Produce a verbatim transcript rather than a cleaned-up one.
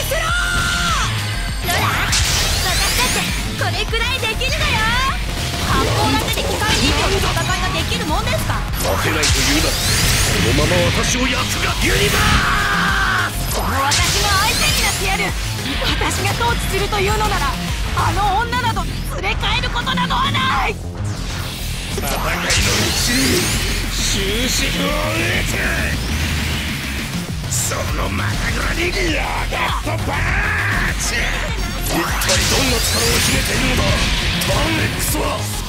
せろ。ロラ、私だってこれくらいできるのよ。発砲だけで機械人形の戦いができるもんですか。 負けないと言うな。このまま私を奴がユニバース。 この私の相手になってやる。私が統治するというのなら、あの女など連れ帰ることなどはない。 戦いの道に終止符を打て。そのまたぐらにロケットパンチ。一体どんな力を秘めているのだターン X は。